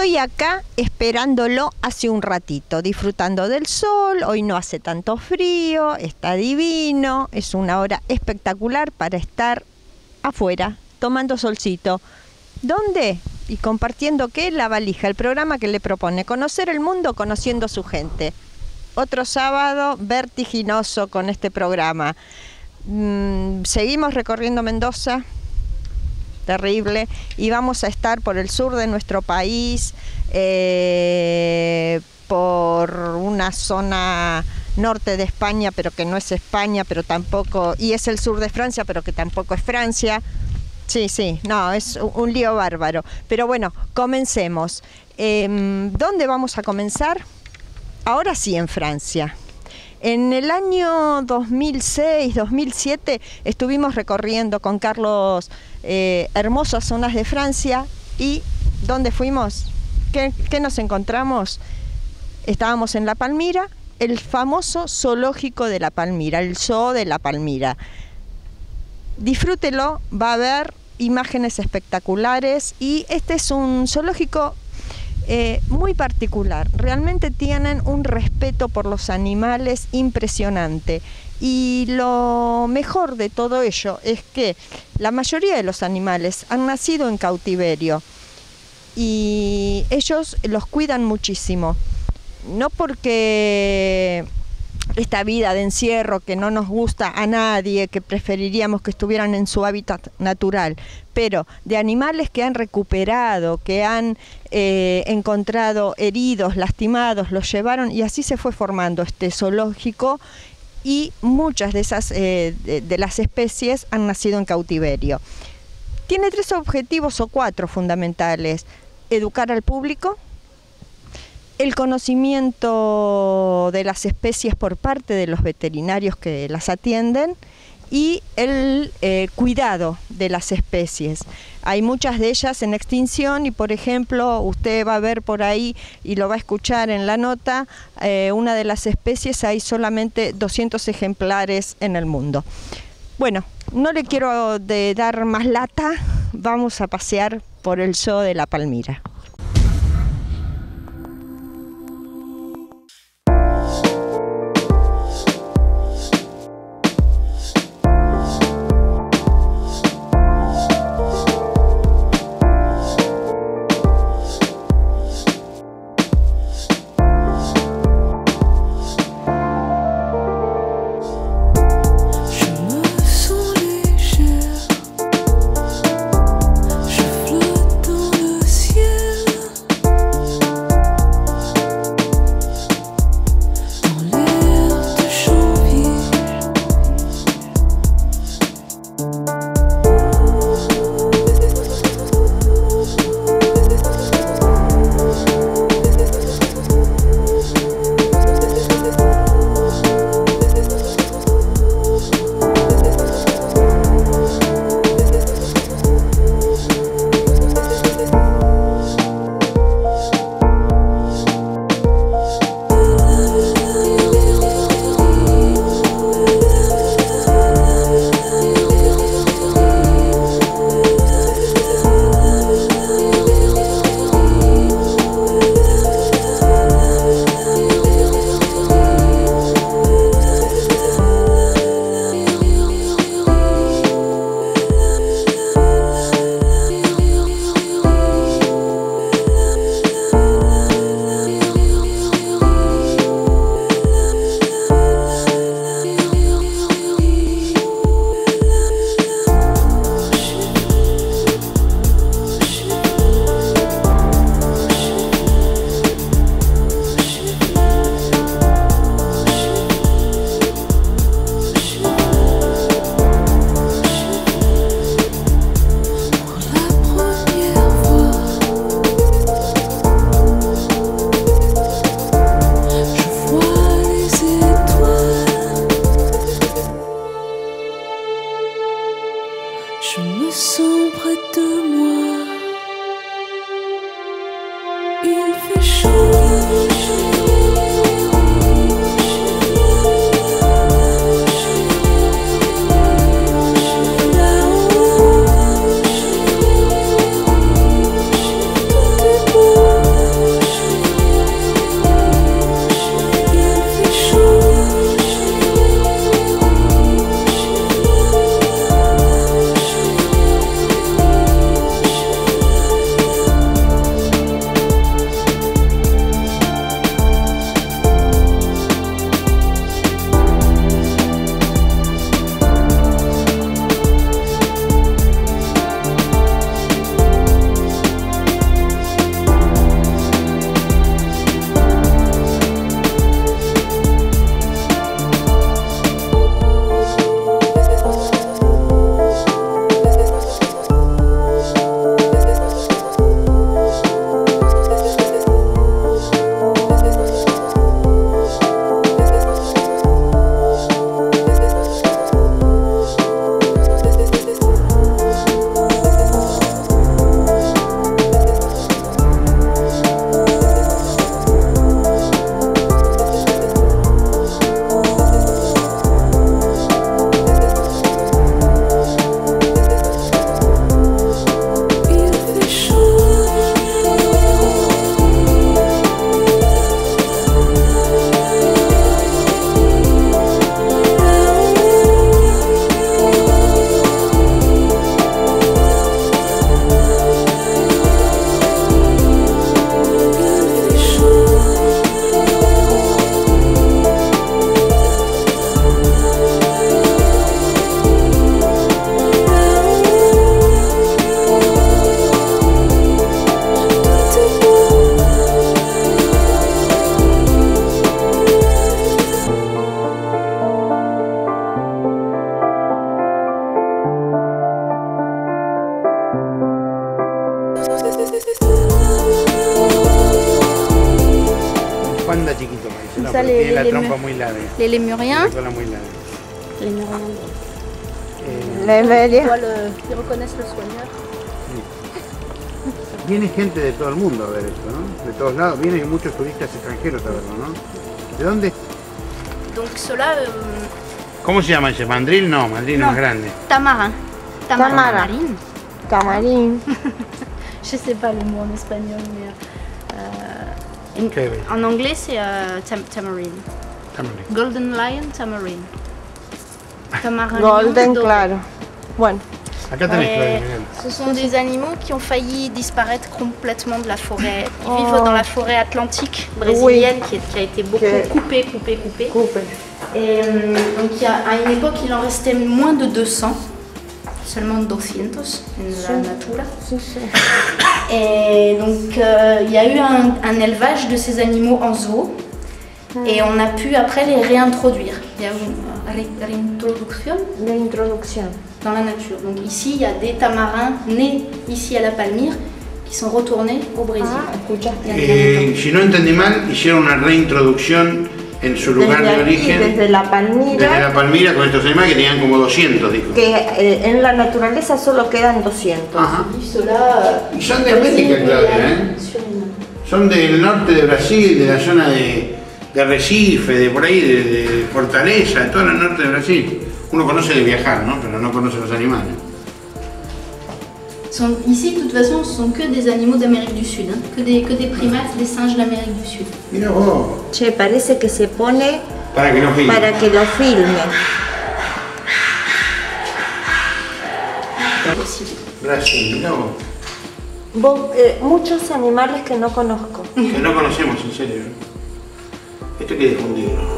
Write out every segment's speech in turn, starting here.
estoy acá esperándolo hace un ratito, disfrutando del sol. Hoy no hace tanto frío, está divino, es una hora espectacular para estar afuera, tomando solcito. ¿Dónde? Y compartiendo ¿qué? La valija, el programa que le propone conocer el mundo conociendo su gente. Otro sábado vertiginoso con este programa. Seguimos recorriendo Mendoza, terrible, y vamos a estar por el sur de nuestro país, por una zona norte de España, pero que no es España, pero tampoco, y es el sur de Francia, pero que tampoco es Francia. Sí, no, es un lío bárbaro. Pero bueno, comencemos. ¿Dónde vamos a comenzar? Ahora sí, en Francia. En el año 2006, 2007 estuvimos recorriendo con Carlos hermosas zonas de Francia. ¿Y dónde fuimos? ¿Qué nos encontramos? Estábamos en La Palmira, el famoso zoológico de La Palmira, el Zoo de La Palmira. Disfrútelo, va a ver imágenes espectaculares, y este es un zoológico muy particular. Realmente tienen un respeto por los animales impresionante, y lo mejor de todo ello es que la mayoría de los animales han nacido en cautiverio y ellos los cuidan muchísimo, no porque esta vida de encierro que no nos gusta a nadie, que preferiríamos que estuvieran en su hábitat natural, pero de animales que han recuperado, que han encontrado heridos, lastimados, los llevaron, y así se fue formando este zoológico, y muchas de esas de las especies han nacido en cautiverio. Tiene 3 objetivos o 4 fundamentales: educar al público, el conocimiento de las especies por parte de los veterinarios que las atienden, y el cuidado de las especies. Hay muchas de ellas en extinción, y por ejemplo usted va a ver por ahí y lo va a escuchar en la nota, una de las especies hay solamente 200 ejemplares en el mundo. Bueno, no le quiero dar más lata, vamos a pasear por el Zoo de La Palmira. Je flotte dans le ciel. trompa muy larga. Les lémuriens. La cola muy larga. Ils reconnaissent le soigneur. Viene gente de todo el mundo a ver esto, ¿no? De todos lados. Vienen muchos turistas extranjeros a verlo, ¿no? ¿De dónde? Donc cela, ¿Cómo se llama ese? ¿Mandril? No, mandril es más grande. tamarin. Tamarin. Tamarín. Je sais pas le mot en espagnol, mais en anglais c'est tamarin. Tamarin. Golden lion, tamarin. Tamarin. Golden, claro. Bueno. Acá tenés Claudia. Ce sont des animaux qui ont failli disparaître complètement de la forêt. Ils vivent dans la forêt atlantique brésilienne qui a été beaucoup coupée. Et donc à une époque, il en restait moins de 200, seulement 200 en la natura. Et donc il y a eu un élevage de ces animaux en zoo et on a pu après les réintroduire. Il y a une réintroduction dans la nature. Donc ici, il y a des tamarins nés ici à la Palmyre qui sont retournés au Brésil. Si no entendí mal, hicieron una reintroducción en su lugar de origen. Desde la Palmira con estos animales que tenían como 200, dijo. Que en la naturaleza solo quedan 200. Ajá. Y son de América, Claudia, ¿eh? Son del norte de Brasil, de la zona de Recife, de por ahí, de Fortaleza, de todo el norte de Brasil. Uno conoce de viajar, ¿no? Pero no conoce los animales. Ici, de toute façon, ce sont que des animaux d'Amérique du Sud, hein, que des primates, des singes d'Amérique du Sud. Mira vos. Che, parece que se pone Para que lo filmen. para que lo filmen. Brasil, mira vos. Muchos animales que no conozco. Que no conocemos, en serio. Esto hay que difundirlo.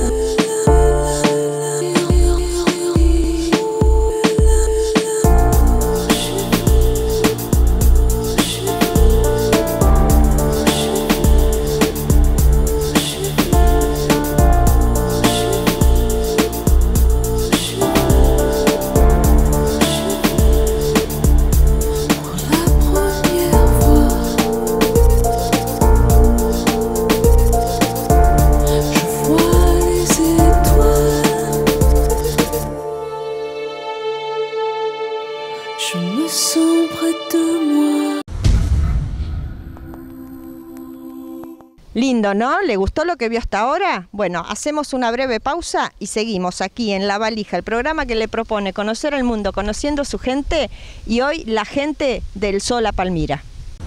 Lindo, ¿no? ¿Le gustó lo que vio hasta ahora? Bueno, hacemos una breve pausa y seguimos aquí en La Valija, el programa que le propone conocer el mundo conociendo su gente, y hoy la gente del Sol a Palmira.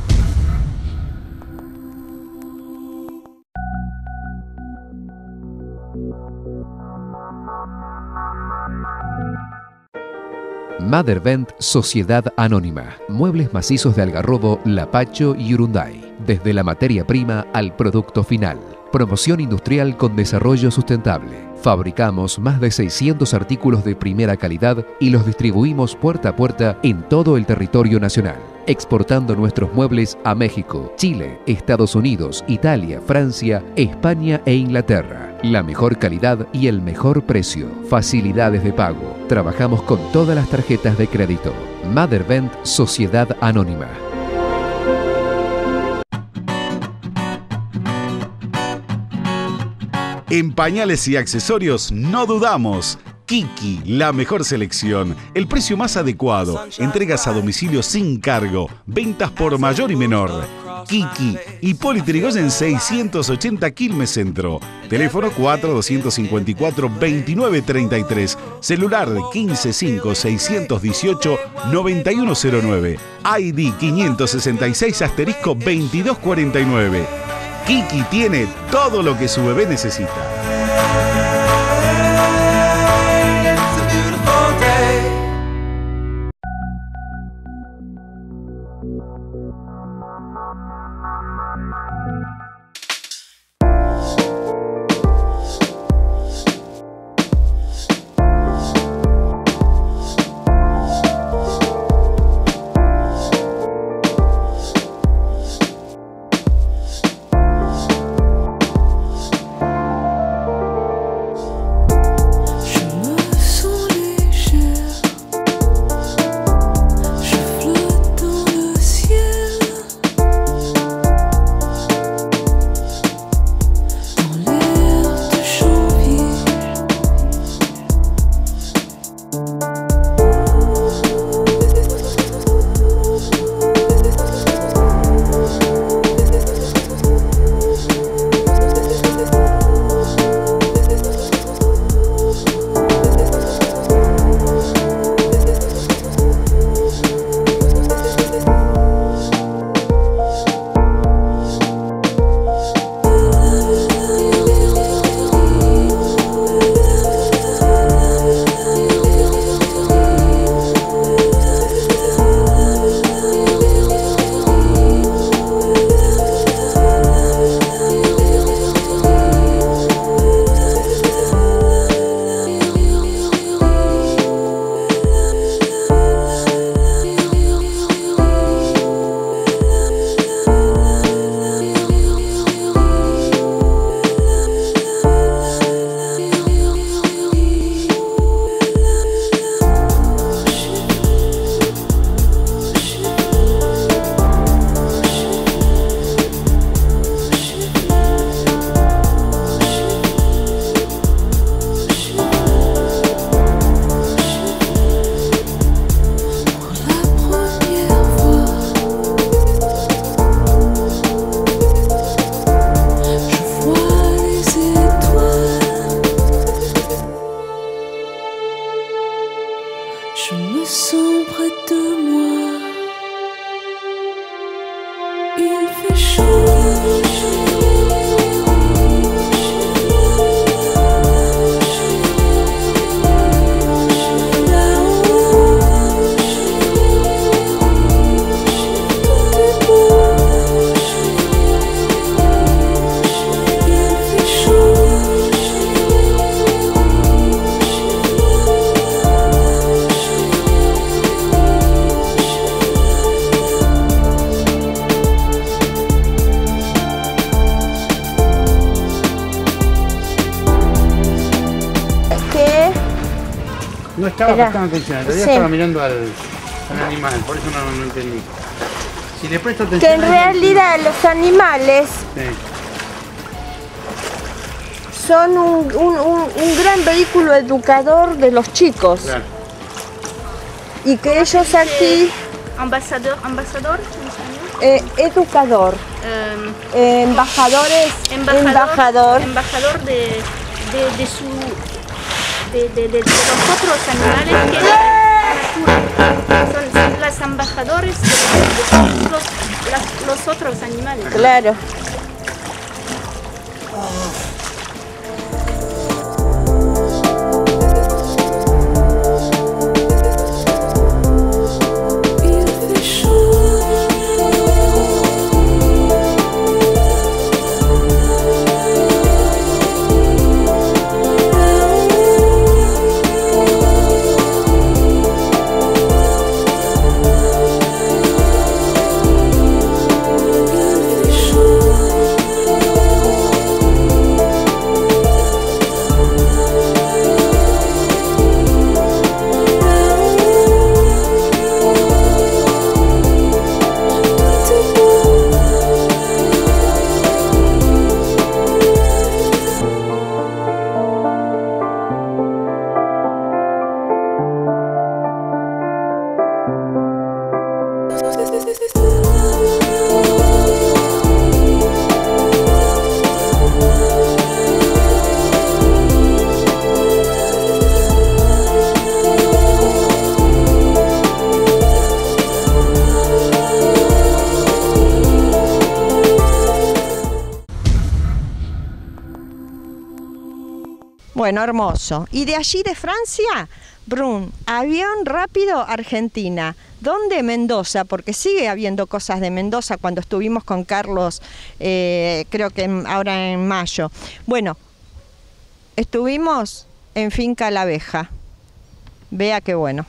Mothervent Sociedad Anónima. Muebles macizos de Algarrobo, Lapacho y Urunday. Desde la materia prima al producto final. Promoción industrial con desarrollo sustentable. Fabricamos más de 600 artículos de primera calidad y los distribuimos puerta a puerta en todo el territorio nacional, exportando nuestros muebles a México, Chile, Estados Unidos, Italia, Francia, España e Inglaterra. La mejor calidad y el mejor precio. Facilidades de pago. Trabajamos con todas las tarjetas de crédito. Mothervent Sociedad Anónima. En pañales y accesorios no dudamos. Kiki, la mejor selección, el precio más adecuado, entregas a domicilio sin cargo, ventas por mayor y menor. Kiki, Hipólito Yrigoyen 680 Quilmes Centro. Teléfono 4254-2933. Celular 155-618-9109. ID 566-2249. Kiki tiene todo lo que su bebé necesita. No estaba prestando atención, en realidad estaba mirando al animal, por eso no entendí. Si le presto atención... Que en realidad los animales son un gran vehículo educador de los chicos. Claro. Y que ellos aquí... Ambasador. Educador. Embajador de los otros animales que son los embajadores de los otros animales. Claro. Bueno, hermoso. Y de allí de Francia, Brun, avión rápido Argentina. ¿Dónde? Mendoza, porque sigue habiendo cosas de Mendoza cuando estuvimos con Carlos, creo que ahora en mayo. Bueno, estuvimos en Finca La Abeja. Vea qué bueno.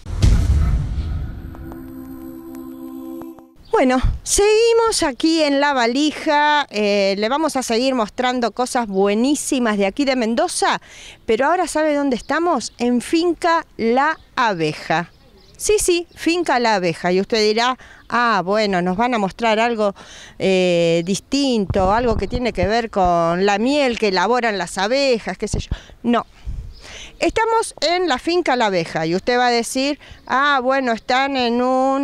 Bueno, seguimos aquí en La Valija, le vamos a seguir mostrando cosas buenísimas de aquí de Mendoza, pero ahora ¿sabe dónde estamos? En Finca La Abeja. Sí, Finca La Abeja, y usted dirá, ah, bueno, nos van a mostrar algo distinto, algo que tiene que ver con la miel que elaboran las abejas, qué sé yo. No. Estamos en la Finca La Abeja y usted va a decir, ah, bueno, están en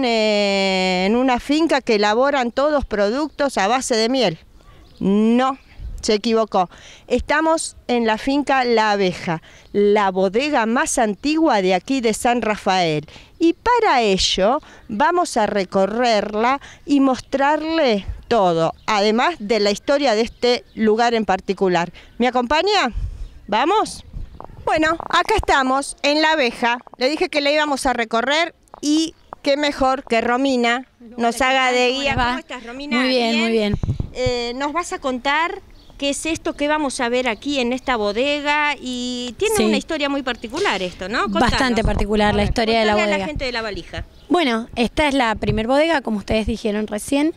una finca que elaboran todos productos a base de miel. No, se equivocó. Estamos en la Finca La Abeja, la bodega más antigua de aquí de San Rafael. Y para ello vamos a recorrerla y mostrarle todo, además de la historia de este lugar en particular. ¿Me acompaña? ¿Vamos? Bueno, acá estamos, en La Abeja. Le dije que le íbamos a recorrer y qué mejor que Romina nos haga de guía. ¿Cómo estás, Romina? Muy bien. Nos vas a contar qué es esto que vamos a ver aquí en esta bodega y tiene una historia muy particular esto, ¿no? Contanos. Bastante particular la historia de la bodega. A la gente de La Valija. Bueno, esta es la primer bodega, como ustedes dijeron recién.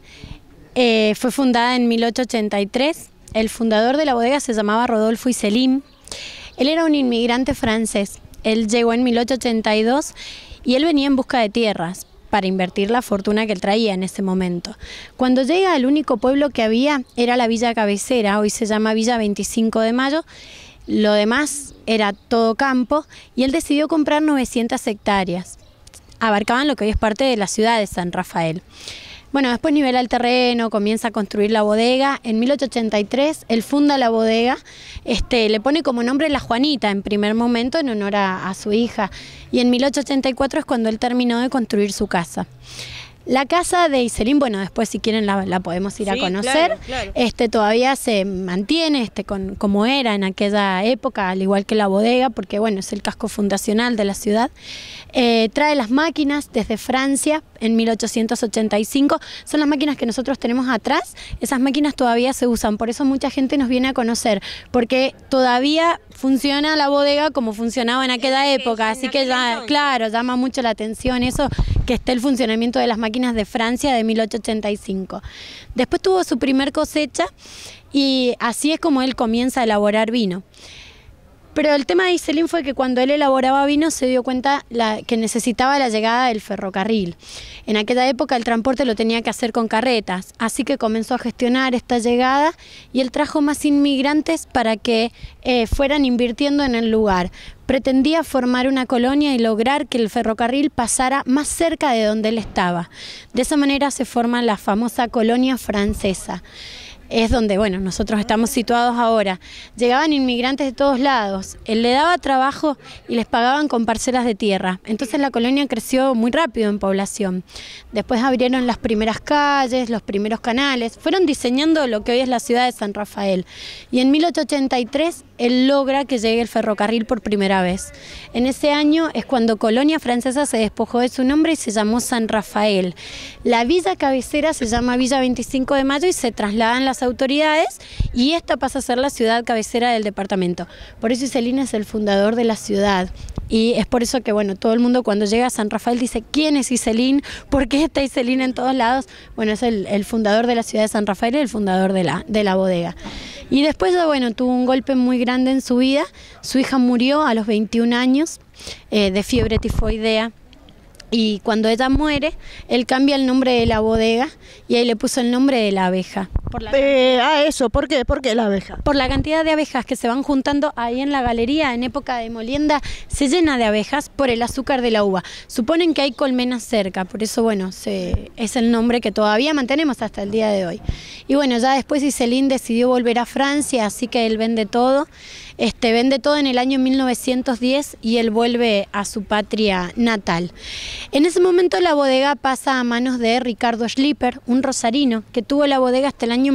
Fue fundada en 1883. El fundador de la bodega se llamaba Rodolfo Iselin. Él era un inmigrante francés. Él llegó en 1882 y él venía en busca de tierras para invertir la fortuna que él traía en ese momento. Cuando llega, el único pueblo que había era la Villa Cabecera, hoy se llama Villa 25 de Mayo. Lo demás era todo campo y él decidió comprar 900 hectáreas. Abarcaban lo que hoy es parte de la ciudad de San Rafael. Bueno, después nivela el terreno, comienza a construir la bodega. En 1883 él funda la bodega, le pone como nombre La Juanita en primer momento en honor a su hija. Y en 1884 es cuando él terminó de construir su casa. La casa de Iselin, bueno, después si quieren la podemos ir a conocer. Claro. Todavía se mantiene como era en aquella época, al igual que la bodega, porque bueno, es el casco fundacional de la ciudad. Trae las máquinas desde Francia en 1885. Son las máquinas que nosotros tenemos atrás. Esas máquinas todavía se usan, por eso mucha gente nos viene a conocer, porque todavía funciona la bodega como funcionaba en aquella época, así que ya, claro, llama mucho la atención eso, que esté el funcionamiento de las máquinas de Francia de 1885. Después tuvo su primer cosecha y así es como él comienza a elaborar vino. Pero el tema de Iselin fue que cuando él elaboraba vino se dio cuenta que necesitaba la llegada del ferrocarril. En aquella época el transporte lo tenía que hacer con carretas, así que comenzó a gestionar esta llegada y él trajo más inmigrantes para que fueran invirtiendo en el lugar. Pretendía formar una colonia y lograr que el ferrocarril pasara más cerca de donde él estaba. De esa manera se forma la famosa colonia francesa. Es donde, bueno, nosotros estamos situados ahora. Llegaban inmigrantes de todos lados, él le daba trabajo y les pagaban con parcelas de tierra. Entonces la colonia creció muy rápido en población. Después abrieron las primeras calles, los primeros canales, fueron diseñando lo que hoy es la ciudad de San Rafael. Y en 1883 él logra que llegue el ferrocarril por primera vez. En ese año es cuando Colonia Francesa se despojó de su nombre y se llamó San Rafael. La villa cabecera se llama Villa 25 de Mayo y se trasladan las autoridades y esta pasa a ser la ciudad cabecera del departamento. Por eso Iselin es el fundador de la ciudad y es por eso que, bueno, todo el mundo cuando llega a San Rafael dice ¿quién es Iselin? ¿Por qué está Iselin en todos lados? Bueno, es el fundador de la ciudad de San Rafael y el fundador de la bodega. Y después, bueno, tuvo un golpe muy grande en su vida. Su hija murió a los 21 años de fiebre tifoidea. Y cuando ella muere, él cambia el nombre de la bodega y ahí le puso el nombre de la abeja. Eso, ¿por qué? ¿Por qué la abeja? Por la cantidad de abejas que se van juntando ahí en la galería. En época de molienda se llena de abejas por el azúcar de la uva. Suponen que hay colmenas cerca, por eso, bueno, es el nombre que todavía mantenemos hasta el día de hoy. Y bueno, ya después Iselin decidió volver a Francia, así que él vende todo. Vende todo en el año 1910 y él vuelve a su patria natal. En ese momento la bodega pasa a manos de Ricardo Schlipper, un rosarino que tuvo la bodega hasta el año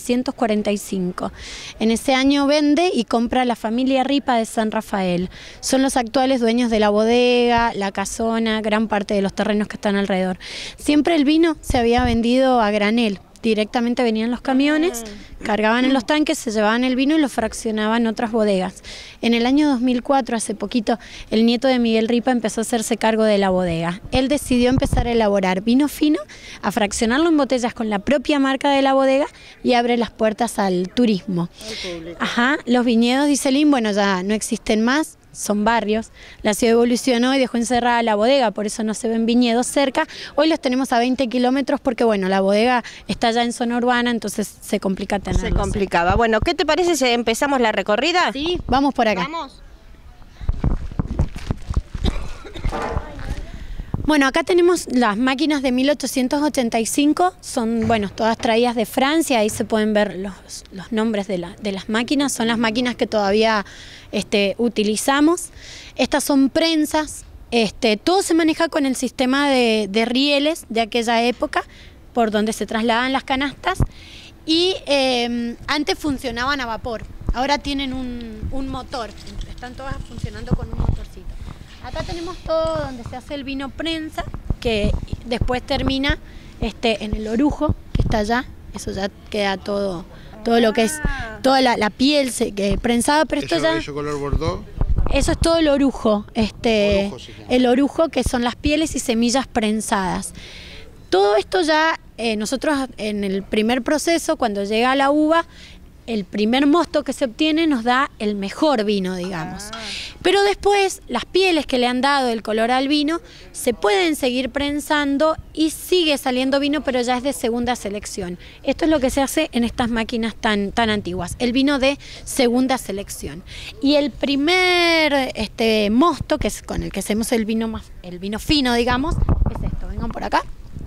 1945. En ese año vende y compra a la familia Ripa de San Rafael. Son los actuales dueños de la bodega, la casona, gran parte de los terrenos que están alrededor. Siempre el vino se había vendido a granel. Directamente venían los camiones, cargaban en los tanques, se llevaban el vino y lo fraccionaban en otras bodegas. En el año 2004, hace poquito, el nieto de Miguel Ripa empezó a hacerse cargo de la bodega. Él decidió empezar a elaborar vino fino, a fraccionarlo en botellas con la propia marca de la bodega y abre las puertas al turismo. Ajá, los viñedos de Iselin, bueno, ya no existen más. Son barrios, la ciudad evolucionó y dejó encerrada la bodega, por eso no se ven viñedos cerca. Hoy los tenemos a 20 kilómetros porque, bueno, la bodega está ya en zona urbana, entonces se complica tenerlos. Se complicaba. Bueno, ¿qué te parece si empezamos la recorrida? Sí, vamos por acá. Vamos. Bueno, acá tenemos las máquinas de 1885, son, bueno, todas traídas de Francia, ahí se pueden ver los nombres de las máquinas, son las máquinas que todavía utilizamos. Estas son prensas, todo se maneja con el sistema de rieles de aquella época, por donde se trasladan las canastas, y antes funcionaban a vapor, ahora tienen un motor, están todas funcionando con un motorcito. Acá tenemos todo donde se hace el vino prensa, que después termina en el orujo, que está allá. Eso ya queda todo lo que es, toda la piel prensada, pero esto ya... ¿Eso color bordó? Eso es todo el orujo, el orujo, que son las pieles y semillas prensadas. Todo esto ya, nosotros en el primer proceso, cuando llega la uva, el primer mosto que se obtiene nos da el mejor vino, digamos. Pero después, las pieles que le han dado el color al vino se pueden seguir prensando y sigue saliendo vino, pero ya es de segunda selección. Esto es lo que se hace en estas máquinas tan antiguas, el vino de segunda selección. Y el primer mosto, que es con el que hacemos el vino fino, digamos, es esto. Vengan por acá.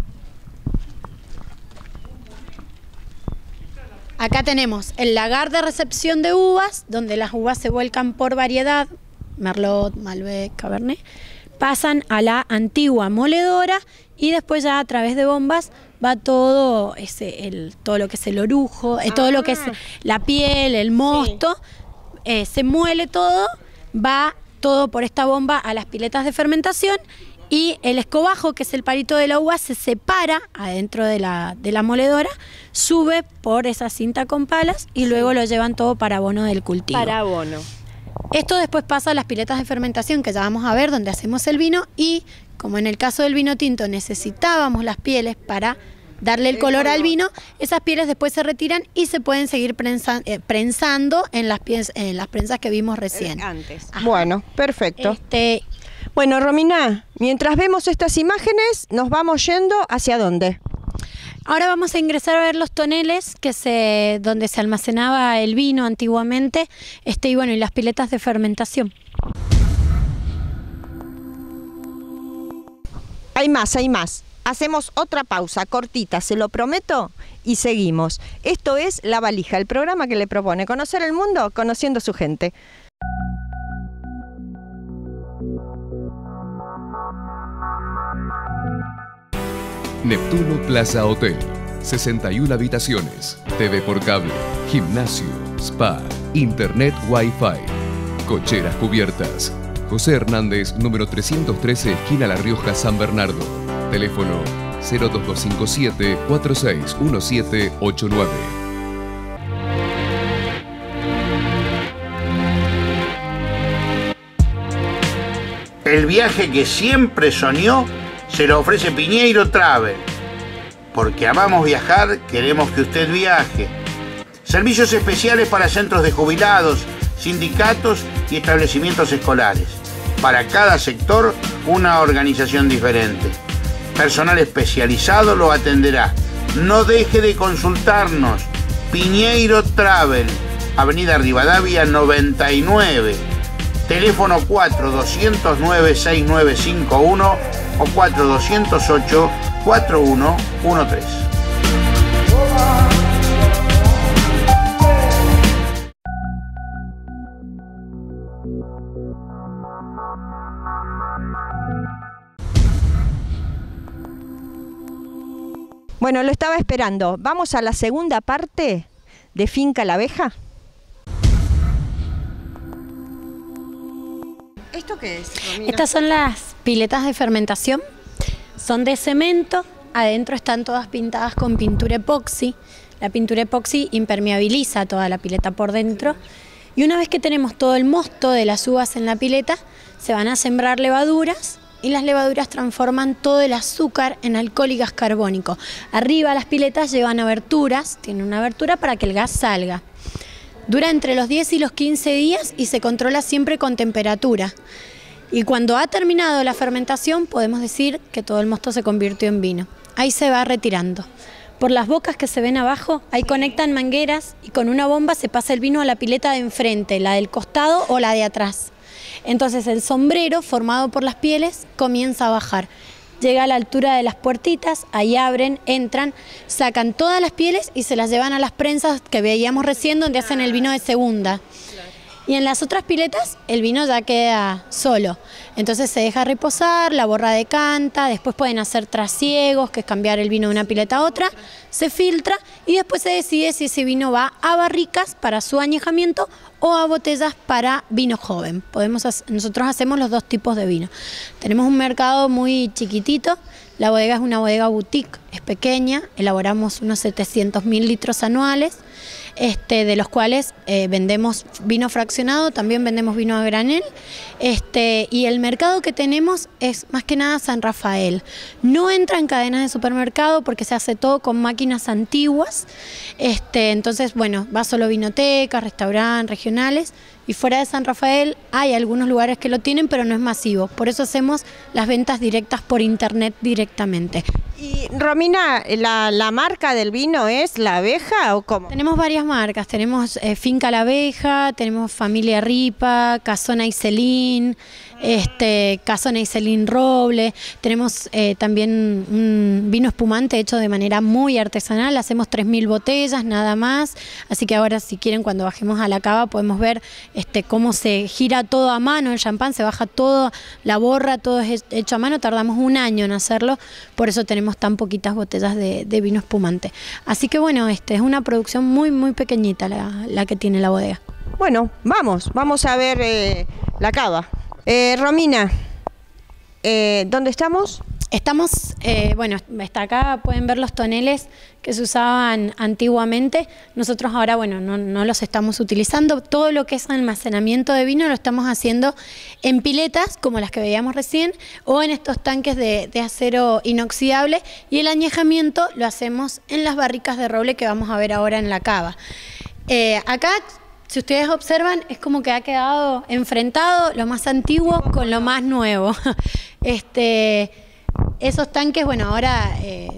Acá tenemos el lagar de recepción de uvas, donde las uvas se vuelcan por variedad, Merlot, Malbec, Cabernet, pasan a la antigua moledora y después ya a través de bombas va todo todo lo que es el orujo, todo lo que es la piel, el mosto, se muele todo, va todo por esta bomba a las piletas de fermentación. Y el escobajo, que es el palito de la uva, se separa adentro de la moledora, sube por esa cinta con palas y luego lo llevan todo para abono del cultivo. Para abono. Esto después pasa a las piletas de fermentación, que ya vamos a ver, donde hacemos el vino, y como en el caso del vino tinto necesitábamos las pieles para darle el color al vino. Esas pieles después se retiran y se pueden seguir prensando en las prensas que vimos recién. Antes. Bueno, perfecto. Bueno, Romina, mientras vemos estas imágenes, nos vamos yendo ¿hacia dónde? Ahora vamos a ingresar a ver los toneles donde se almacenaba el vino antiguamente, y bueno, y las piletas de fermentación. Hay más. Hacemos otra pausa cortita, se lo prometo, y seguimos. Esto es La Valija, el programa que le propone conocer el mundo conociendo su gente. Neptuno Plaza Hotel, 61 habitaciones, TV por cable, gimnasio, spa, internet Wi-Fi, cocheras cubiertas. José Hernández, número 313, esquina La Rioja, San Bernardo. Teléfono 02257 461789. El viaje que siempre soñó se lo ofrece Piñeiro Travel. Porque amamos viajar, queremos que usted viaje. Servicios especiales para centros de jubilados, sindicatos y establecimientos escolares. Para cada sector, una organización diferente. Personal especializado lo atenderá. No deje de consultarnos. Piñeiro Travel, Avenida Rivadavia 99. Teléfono 4209-6951 o 4208-4113. Bueno, lo estaba esperando. Vamos a la segunda parte de Finca La Abeja. ¿Esto qué es, Romina? Estas son las piletas de fermentación. Son de cemento. Adentro están todas pintadas con pintura epoxi. La pintura epoxi impermeabiliza toda la pileta por dentro. Y una vez que tenemos todo el mosto de las uvas en la pileta, se van a sembrar levaduras. Y las levaduras transforman todo el azúcar en alcohol y gas carbónico. Arriba las piletas llevan aberturas, tienen una abertura para que el gas salga. Dura entre los 10 y los 15 días y se controla siempre con temperatura. Y cuando ha terminado la fermentación podemos decir que todo el mosto se convirtió en vino. Ahí se va retirando. Por las bocas que se ven abajo, ahí conectan mangueras y con una bomba se pasa el vino a la pileta de enfrente, la del costado o la de atrás. Entonces el sombrero formado por las pieles comienza a bajar. Llega a la altura de las puertitas, ahí abren, entran, sacan todas las pieles y se las llevan a las prensas que veíamos recién donde hacen el vino de segunda. Y en las otras piletas el vino ya queda solo. Entonces se deja reposar, la borra decanta, después pueden hacer trasiegos, que es cambiar el vino de una pileta a otra, se filtra y después se decide si ese vino va a barricas para su añejamiento o a botellas para vino joven. Nosotros hacemos los dos tipos de vino. Tenemos un mercado muy chiquitito, la bodega es una bodega boutique, es pequeña, elaboramos unos 700.000 litros anuales. De los cuales vendemos vino fraccionado, también vendemos vino a granel, y el mercado que tenemos es más que nada San Rafael. No entra en cadenas de supermercado porque se hace todo con máquinas antiguas, entonces bueno, va solo vinotecas, restaurantes, regionales, y fuera de San Rafael hay algunos lugares que lo tienen, pero no es masivo, por eso hacemos las ventas directas por internet directamente. Y Romina, ¿la marca del vino es La Abeja o cómo? Tenemos varias marcas, tenemos Finca La Abeja, tenemos Familia Ripa, Casona y Celín, Casona y Celín Roble, tenemos también un vino espumante hecho de manera muy artesanal, hacemos 3.000 botellas nada más, así que ahora si quieren cuando bajemos a la cava podemos ver cómo se gira todo a mano, el champán se baja todo, la borra, todo es hecho a mano, tardamos un año en hacerlo, por eso tenemos tan poquitas botellas de vino espumante. Así que bueno, es una producción muy muy pequeñita la que tiene la bodega. Bueno, vamos a ver la cava. Romina, ¿dónde estamos? Estamos bueno, está acá, pueden ver los toneles que se usaban antiguamente. Nosotros ahora, bueno, no los estamos utilizando. Todo lo que es almacenamiento de vino lo estamos haciendo en piletas, como las que veíamos recién, o en estos tanques de acero inoxidable, y el añejamiento lo hacemos en las barricas de roble que vamos a ver ahora en la cava. Acá, si ustedes observan, es como que ha quedado enfrentado lo más antiguo con lo más nuevo. Esos tanques, bueno, ahora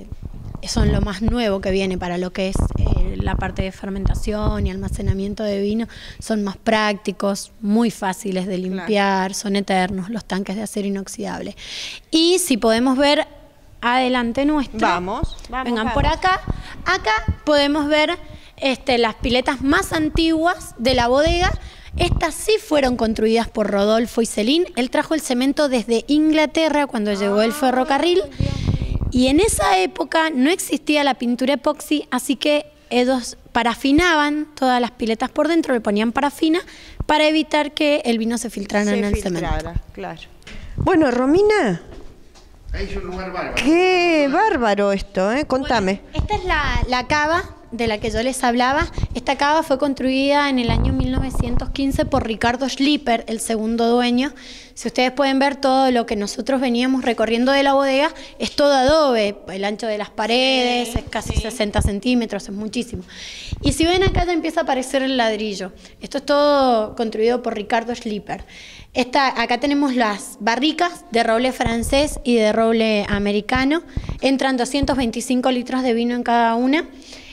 son lo más nuevo que viene para lo que es la parte de fermentación y almacenamiento de vino. Son más prácticos, muy fáciles de limpiar, son eternos los tanques de acero inoxidable. Y si podemos ver adelante nuestro, vengan por acá. Acá podemos ver las piletas más antiguas de la bodega. Estas sí fueron construidas por Rodolfo Iselin. Él trajo el cemento desde Inglaterra cuando llegó el ferrocarril. Y en esa época no existía la pintura epoxi, así que ellos parafinaban todas las piletas por dentro, le ponían parafina para evitar que el vino se filtrara en el cemento. Claro. Bueno, Romina, es un lugar bárbaro. Qué bárbaro esto, contame. Bueno, esta es la cava de la que yo les hablaba. Esta cava fue construida en el año 1915 por Ricardo Schlipper, el segundo dueño. Si ustedes pueden ver, todo lo que nosotros veníamos recorriendo de la bodega es todo adobe. El ancho de las paredes es casi 60 centímetros, es muchísimo. Y si ven acá ya empieza a aparecer el ladrillo. Esto es todo construido por Ricardo Schlipper. Acá tenemos las barricas de roble francés y de roble americano. Entran 225 litros de vino en cada una.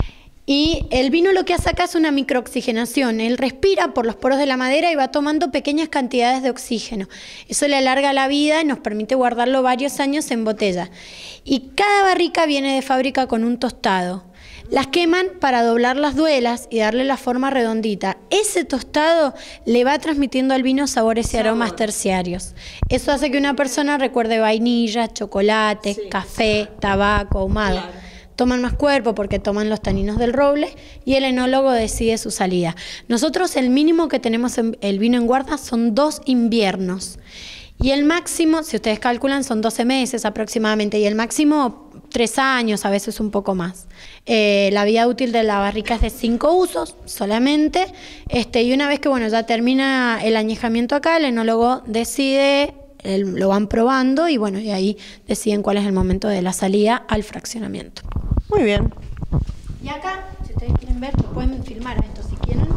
Y el vino lo que hace acá es una microoxigenación. Él respira por los poros de la madera y va tomando pequeñas cantidades de oxígeno. Eso le alarga la vida y nos permite guardarlo varios años en botella. Y cada barrica viene de fábrica con un tostado. Las queman para doblar las duelas y darle la forma redondita. Ese tostado le va transmitiendo al vino sabores y aromas terciarios. Eso hace que una persona recuerde vainilla, chocolate, café, tabaco, ahumado. Toman más cuerpo porque toman los taninos del roble y el enólogo decide su salida. Nosotros el mínimo que tenemos en el vino en guarda son 2 inviernos. Y el máximo, si ustedes calculan, son 12 meses aproximadamente. Y el máximo 3 años, a veces un poco más. La vida útil de la barrica es de 5 usos solamente. Y una vez que ya termina el añejamiento acá, el enólogo decide... lo van probando y y ahí deciden cuál es el momento de la salida al fraccionamiento. Muy bien. Y acá, si ustedes quieren ver, pueden filmar esto si quieren.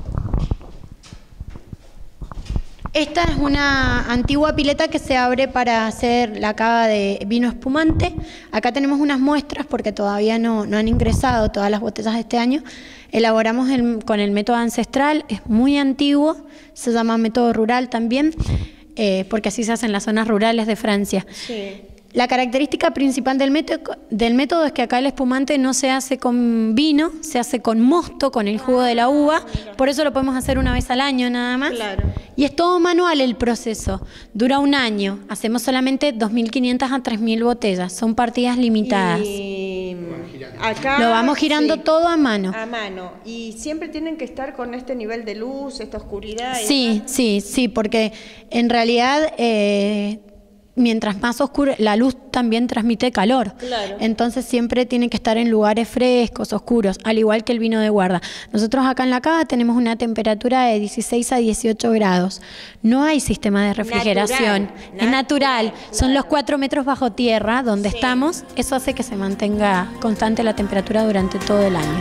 Esta es una antigua pileta que se abre para hacer la cava de vino espumante. Acá tenemos unas muestras porque todavía no han ingresado todas las botellas de este año. Elaboramos con el método ancestral, es muy antiguo, se llama método rural también. Porque así se hace en las zonas rurales de Francia. Sí. La característica principal del método es que acá el espumante no se hace con vino, se hace con mosto, con el jugo de la uva. Por eso lo podemos hacer una vez al año nada más. Claro. Y es todo manual el proceso. Dura 1 año. Hacemos solamente 2.500 a 3.000 botellas. Son partidas limitadas. Y acá lo vamos girando todo a mano. A mano. Y siempre tienen que estar con este nivel de luz, esta oscuridad. Sí, porque en realidad... mientras más oscuro, la luz también transmite calor. Claro. Entonces siempre tiene que estar en lugares frescos, oscuros, al igual que el vino de guarda. Nosotros acá en la cava tenemos una temperatura de 16 a 18 grados. No hay sistema de refrigeración. Es natural. Son los 4 metros bajo tierra donde estamos. Eso hace que se mantenga constante la temperatura durante todo el año.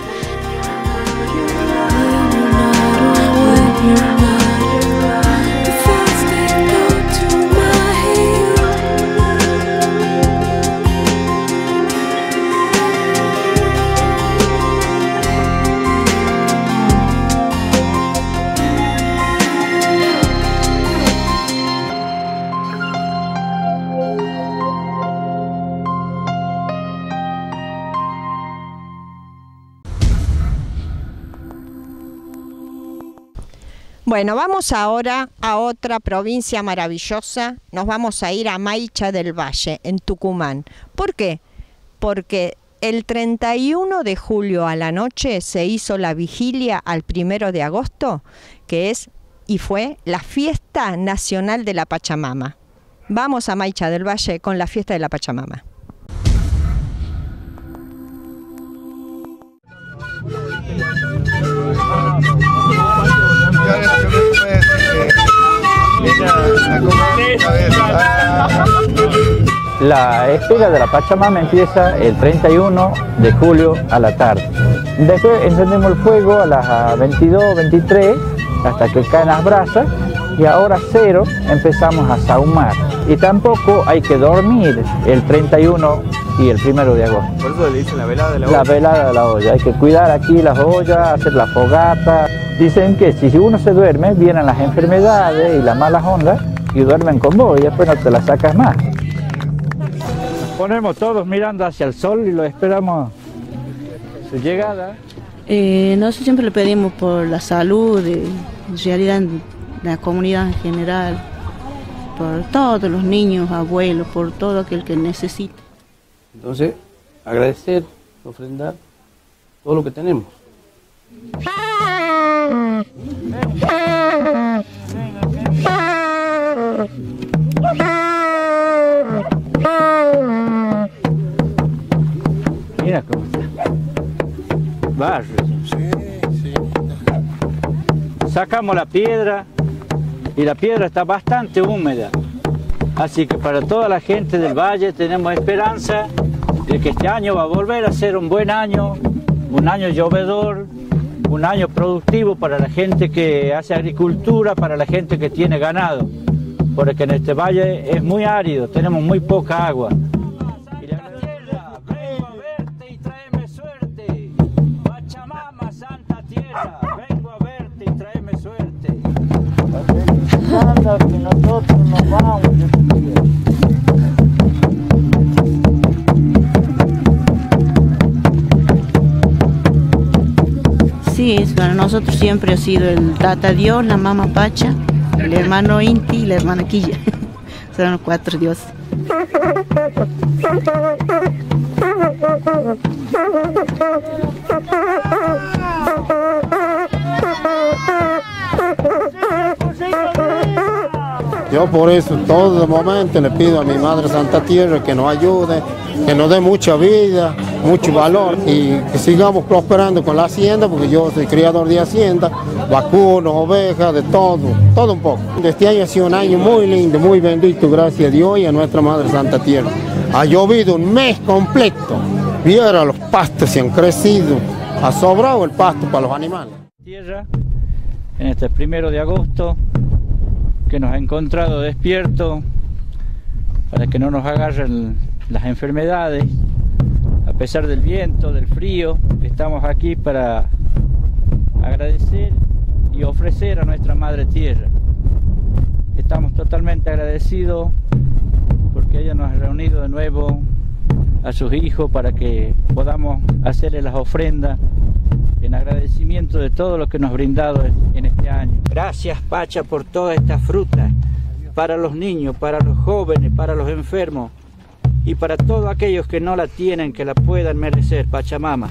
Bueno, vamos ahora a otra provincia maravillosa. Nos vamos a ir a Maicha del Valle, en Tucumán. ¿Por qué? Porque el 31 de julio a la noche se hizo la vigilia al 1 de agosto, que es y fue la fiesta nacional de la Pachamama. Vamos a Maicha del Valle con la fiesta de la Pachamama. La espera de la Pachamama empieza el 31 de julio a la tarde. Después encendemos el fuego a las 22, 23, hasta que caen las brasas, y a hora cero empezamos a sahumar. Y tampoco hay que dormir el 31 y el 1 de agosto. Por eso le dicen la velada de la olla. La velada de la olla. Hay que cuidar aquí las ollas, hacer la fogata. Dicen que si uno se duerme, vienen las enfermedades y las malas ondas y duermen con vos y después no te las sacas más. Ponemos todos mirando hacia el sol y lo esperamos su llegada. Nosotros siempre le pedimos por la salud, en realidad de la comunidad en general, por todos los niños, abuelos, por todo aquel que necesite. Entonces, agradecer, ofrendar todo lo que tenemos. Mira cómo está. Barro. Sacamos la piedra y la piedra está bastante húmeda. Así que para toda la gente del valle tenemos esperanza de que este año va a volver a ser un buen año, un año llovedor, un año productivo para la gente que hace agricultura, para la gente que tiene ganado, porque en este valle es muy árido, tenemos muy poca agua. Y la tierra, vengo a verte y tráeme suerte. Pachamama, Santa Tierra, vengo a verte y tráeme suerte. Que nosotros nos vamos de tu tierra. Sí, para nosotros siempre ha sido el Tata Dios, la Mama Pacha, el hermano Inti y la hermana Quilla. Son los 4 dioses. Yo por eso todo momento le pido a mi Madre Santa Tierra que nos ayude, que nos dé mucha vida, mucho valor y que sigamos prosperando con la hacienda, porque yo soy criador de hacienda, vacunos, ovejas, de todo un poco. Este año ha sido un año muy lindo, muy bendito, gracias a Dios y a nuestra Madre Santa Tierra. Ha llovido un mes completo, viera los pastos se han crecido, ha sobrado el pasto para los animales. Tierra, en este 1 de agosto, que nos ha encontrado despiertos para que no nos agarren las enfermedades. A pesar del viento, del frío, estamos aquí para agradecer y ofrecer a nuestra Madre Tierra. Estamos totalmente agradecidos porque ella nos ha reunido de nuevo a sus hijos para que podamos hacerle las ofrendas en agradecimiento de todo lo que nos ha brindado en este año. Gracias, Pacha, por toda esta fruta para los niños, para los jóvenes, para los enfermos y para todos aquellos que no la tienen, que la puedan merecer, Pachamama.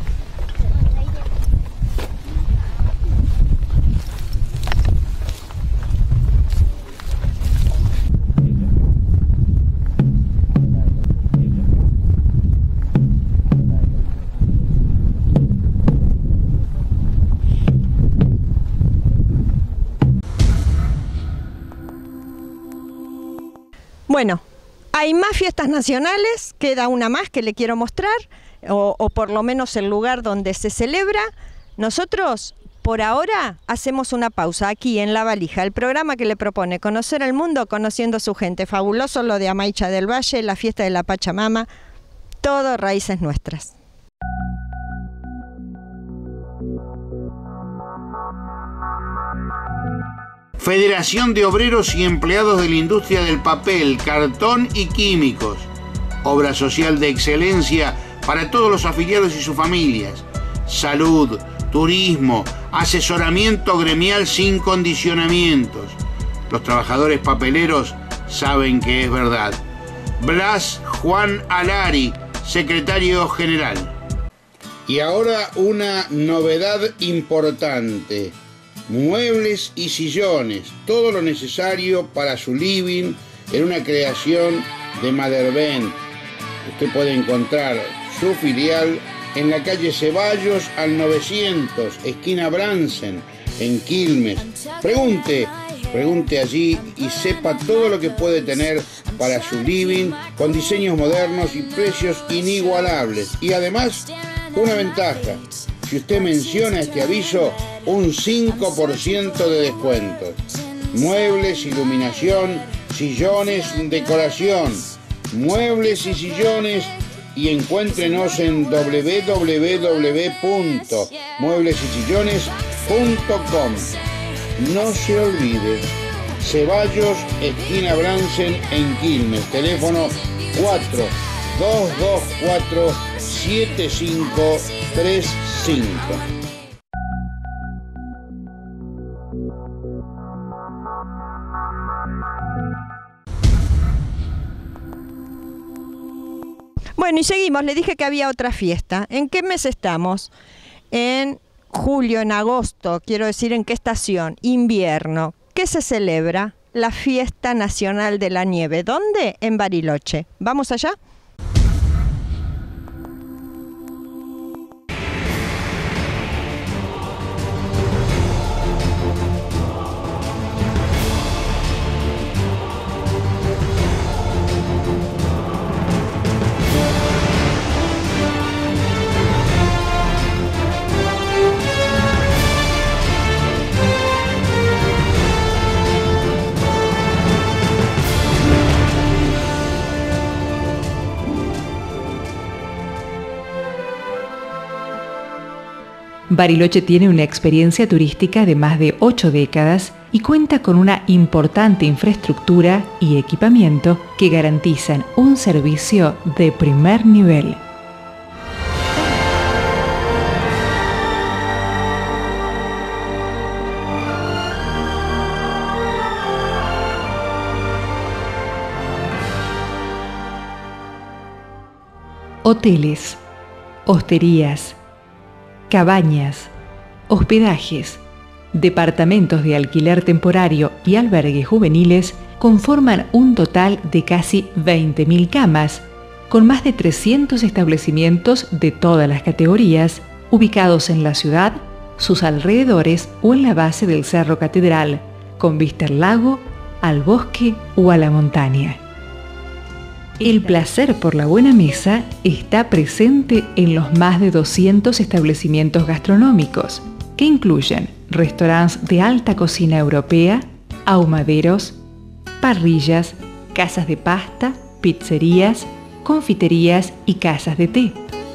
Bueno, hay más fiestas nacionales, queda una más que le quiero mostrar, o por lo menos el lugar donde se celebra. Nosotros, por ahora, hacemos una pausa aquí en La Valija, el programa que le propone conocer el mundo conociendo a su gente. Fabuloso lo de Amaicha del Valle, la fiesta de la Pachamama, todo raíces nuestras. Federación de Obreros y Empleados de la Industria del Papel, Cartón y Químicos. Obra social de excelencia para todos los afiliados y sus familias. Salud, turismo, asesoramiento gremial sin condicionamientos. Los trabajadores papeleros saben que es verdad. Blas Juan Alari, secretario general. Y ahora una novedad importante. Muebles y sillones, todo lo necesario para su living en una creación de Maddervent. Usted puede encontrar su filial en la calle Ceballos al 900, esquina Bransen, en Quilmes. Pregunte Pregunte allí y sepa todo lo que puede tener para su living con diseños modernos y precios inigualables. Y además, una ventaja. Si usted menciona este aviso, un 5% de descuento. Muebles, iluminación, sillones, decoración. Muebles y sillones, y encuéntrenos en www.mueblesysillones.com. No se olvide, Ceballos, esquina Bransen, en Quilmes, teléfono 4224-7535. Bueno, y seguimos. Le dije que había otra fiesta. ¿En qué mes estamos? En julio, en agosto, quiero decir, ¿en qué estación? Invierno. ¿Qué se celebra? La Fiesta Nacional de la Nieve. ¿Dónde? En Bariloche. ¿Vamos allá? Bariloche tiene una experiencia turística de más de 8 décadas y cuenta con una importante infraestructura y equipamiento que garantizan un servicio de primer nivel. Hoteles, hosterías, cabañas, hospedajes, departamentos de alquiler temporario y albergues juveniles conforman un total de casi 20.000 camas, con más de 300 establecimientos de todas las categorías, ubicados en la ciudad, sus alrededores o en la base del Cerro Catedral, con vista al lago, al bosque o a la montaña. El placer por la buena mesa está presente en los más de 200 establecimientos gastronómicos, que incluyen restaurantes de alta cocina europea, ahumaderos, parrillas, casas de pasta, pizzerías, confiterías y casas de té.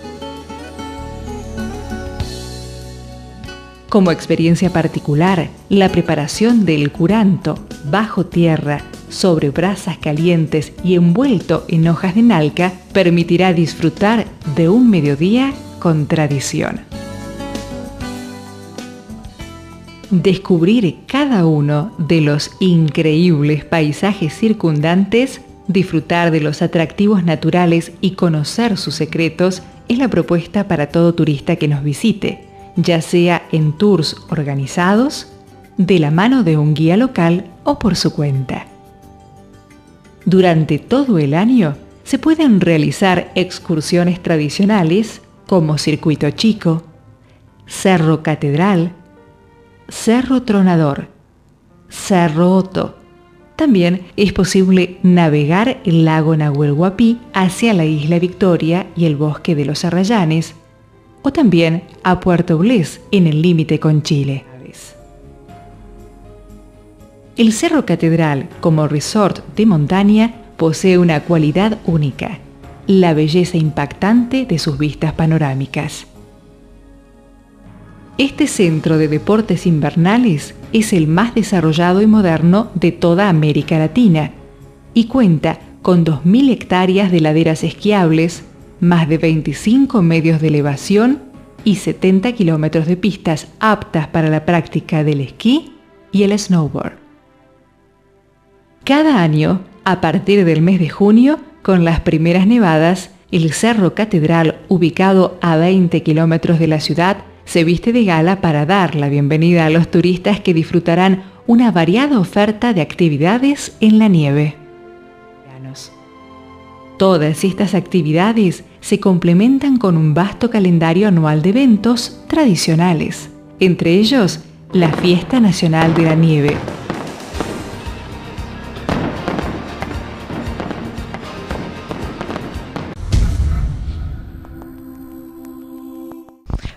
Como experiencia particular, la preparación del curanto bajo tierra, sobre brasas calientes y envuelto en hojas de nalca, permitirá disfrutar de un mediodía con tradición. Descubrir cada uno de los increíbles paisajes circundantes, disfrutar de los atractivos naturales y conocer sus secretos es la propuesta para todo turista que nos visite, ya sea en tours organizados, de la mano de un guía local o por su cuenta. Durante todo el año se pueden realizar excursiones tradicionales como Circuito Chico, Cerro Catedral, Cerro Tronador, Cerro Otto. También es posible navegar el lago Nahuel Huapi hacia la isla Victoria y el bosque de los Arrayanes, o también a Puerto Blés en el límite con Chile. El Cerro Catedral, como resort de montaña, posee una cualidad única: la belleza impactante de sus vistas panorámicas. Este centro de deportes invernales es el más desarrollado y moderno de toda América Latina y cuenta con 2.000 hectáreas de laderas esquiables, más de 25 medios de elevación y 70 kilómetros de pistas aptas para la práctica del esquí y el snowboard. Cada año, a partir del mes de junio, con las primeras nevadas, el Cerro Catedral, ubicado a 20 kilómetros de la ciudad, se viste de gala para dar la bienvenida a los turistas que disfrutarán una variada oferta de actividades en la nieve. Todas estas actividades se complementan con un vasto calendario anual de eventos tradicionales, entre ellos la Fiesta Nacional de la Nieve.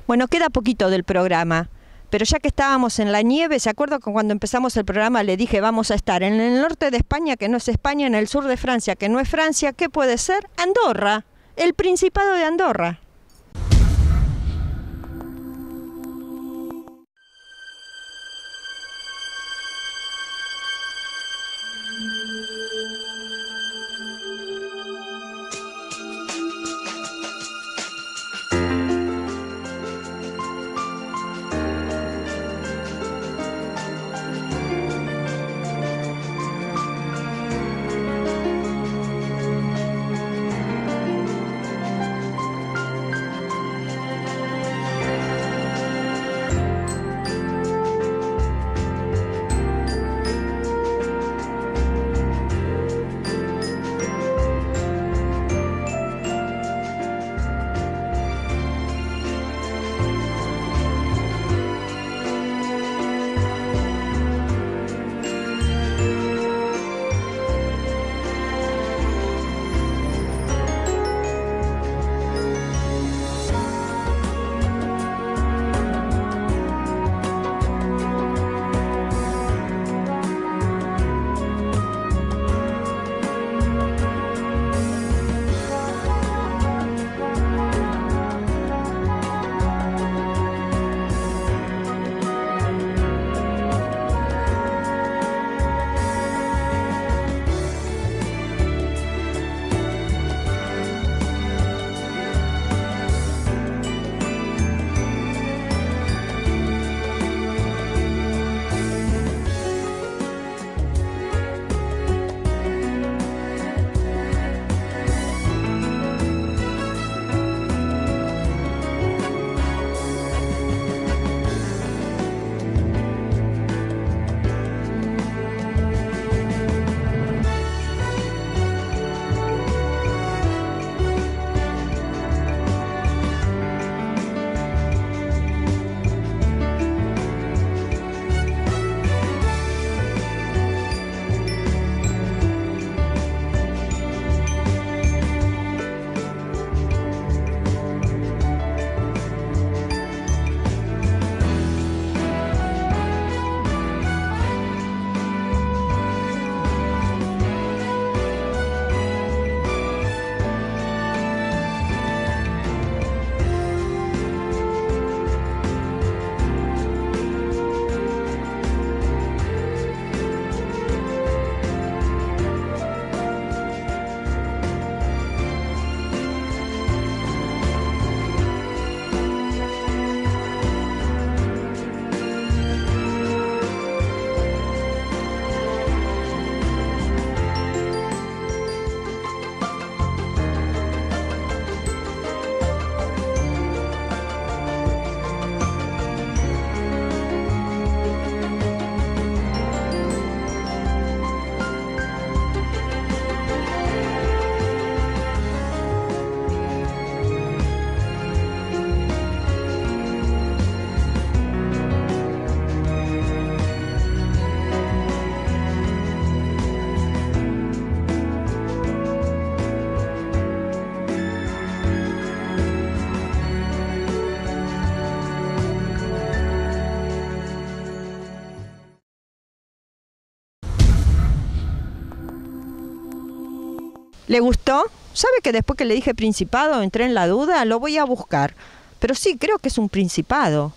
Bueno, queda poquito del programa, pero ya que estábamos en la nieve, ¿se acuerdan que cuando empezamos el programa le dije vamos a estar en el norte de España, que no es España, en el sur de Francia, que no es Francia? ¿Qué puede ser? Andorra, el Principado de Andorra. ¿Le gustó? ¿Sabe que después que le dije principado entré en la duda? Lo voy a buscar. Pero sí, creo que es un principado.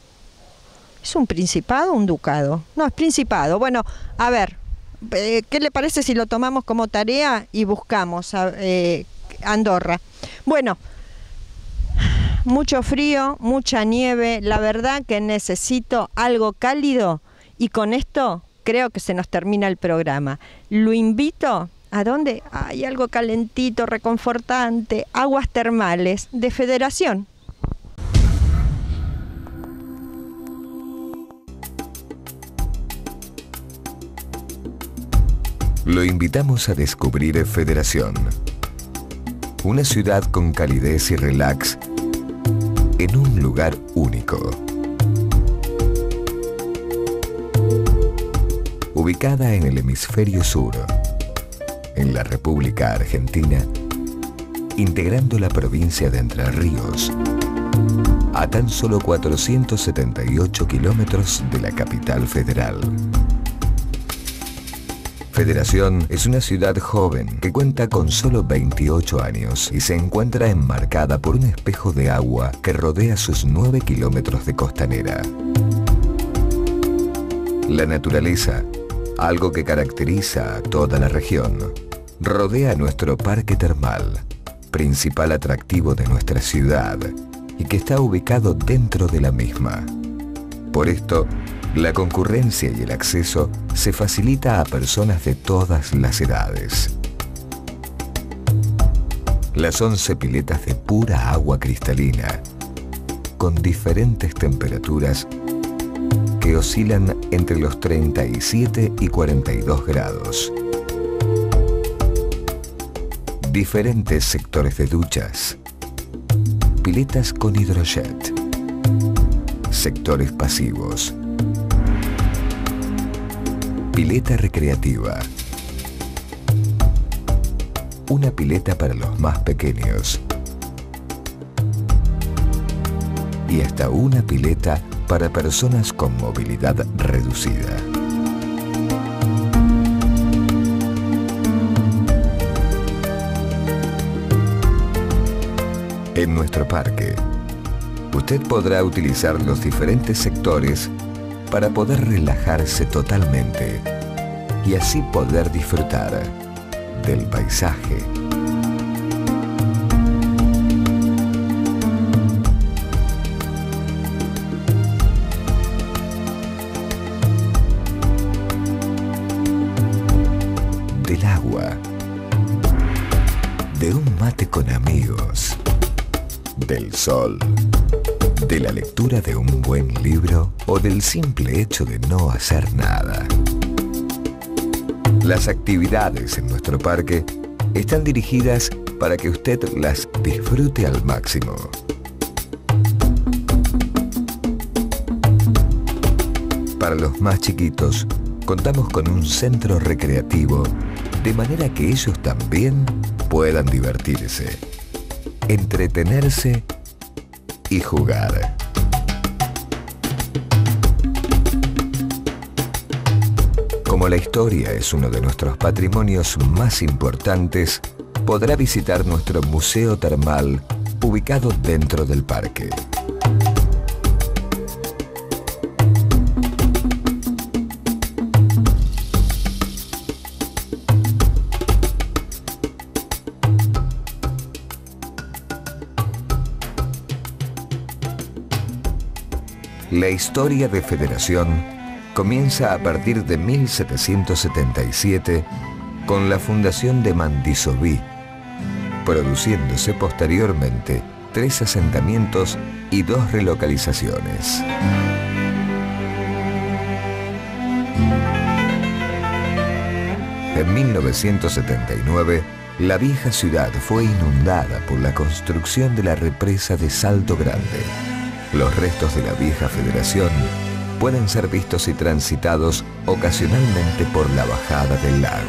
¿Es un principado o un ducado? No, es principado. Bueno, a ver, ¿qué le parece si lo tomamos como tarea y buscamos Andorra? Bueno, mucho frío, mucha nieve. La verdad que necesito algo cálido y con esto creo que se nos termina el programa. Lo invito... ¿A dónde? Hay algo calentito, reconfortante, aguas termales de Federación. Lo invitamos a descubrir Federación, una ciudad con calidez y relax en un lugar único. Ubicada en el hemisferio sur, en la República Argentina, integrando la provincia de Entre Ríos, a tan solo 478 kilómetros de la capital federal. Federación es una ciudad joven que cuenta con solo 28 años y se encuentra enmarcada por un espejo de agua que rodea sus 9 kilómetros de costanera. La naturaleza, algo que caracteriza a toda la región, rodea nuestro parque termal, principal atractivo de nuestra ciudad y que está ubicado dentro de la misma. Por esto, la concurrencia y el acceso se facilita a personas de todas las edades. Las 11 piletas de pura agua cristalina, con diferentes temperaturas que oscilan entre los 37 y 42 grados. Diferentes sectores de duchas. Piletas con hidrojet. Sectores pasivos. Pileta recreativa. Una pileta para los más pequeños. Y hasta una pileta para personas con movilidad reducida. En nuestro parque, usted podrá utilizar los diferentes sectores para poder relajarse totalmente y así poder disfrutar del paisaje. Del agua. De un mate con amigos. Del sol. De la lectura de un buen libro o del simple hecho de no hacer nada. Las actividades en nuestro parque están dirigidas para que usted las disfrute al máximo. Para los más chiquitos, contamos con un centro recreativo, de manera que ellos también puedan divertirse, entretenerse y jugar. Como la historia es uno de nuestros patrimonios más importantes, podrá visitar nuestro museo termal ubicado dentro del parque. La historia de Federación comienza a partir de 1777 con la fundación de Mandisoví, produciéndose posteriormente 3 asentamientos y 2 relocalizaciones. En 1979, la vieja ciudad fue inundada por la construcción de la represa de Salto Grande. Los restos de la vieja Federación pueden ser vistos y transitados ocasionalmente por la bajada del lago.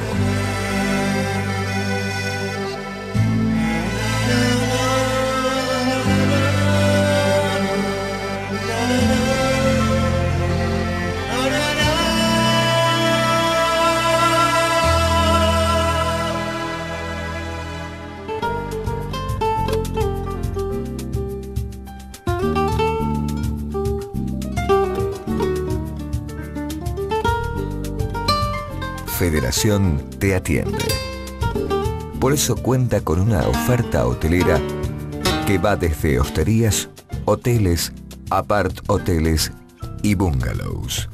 Federación te atiende. Por eso cuenta con una oferta hotelera que va desde hosterías, hoteles, apart-hoteles y bungalows.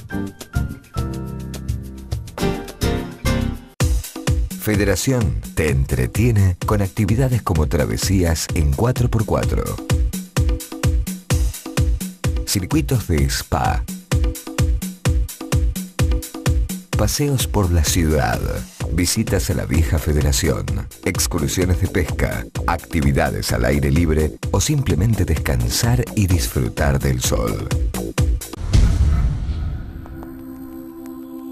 Federación te entretiene con actividades como travesías en 4x4, circuitos de spa, paseos por la ciudad, visitas a la vieja Federación, excursiones de pesca, actividades al aire libre o simplemente descansar y disfrutar del sol.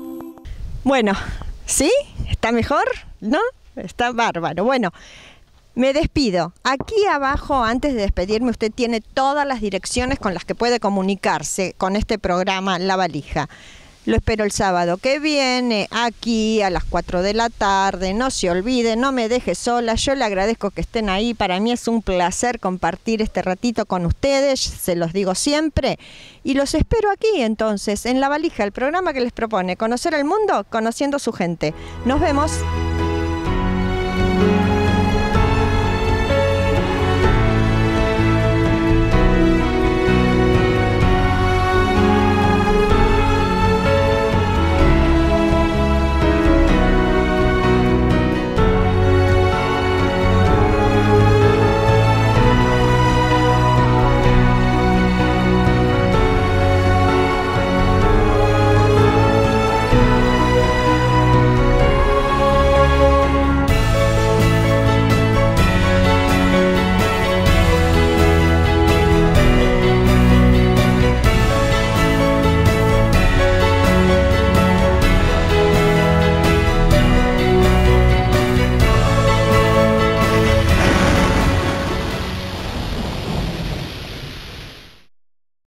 Bueno, ¿sí? ¿Está mejor? ¿No? Está bárbaro. Bueno, Me despido. Aquí abajo, antes de despedirme, usted tiene todas las direcciones con las que puede comunicarse con este programa La Valija. Lo espero el sábado que viene, aquí a las 4 de la tarde. No se olvide, no me deje sola. Yo le agradezco que estén ahí. Para mí es un placer compartir este ratito con ustedes, se los digo siempre. Y los espero aquí entonces, en La Valija, el programa que les propone conocer el mundo conociendo su gente. Nos vemos.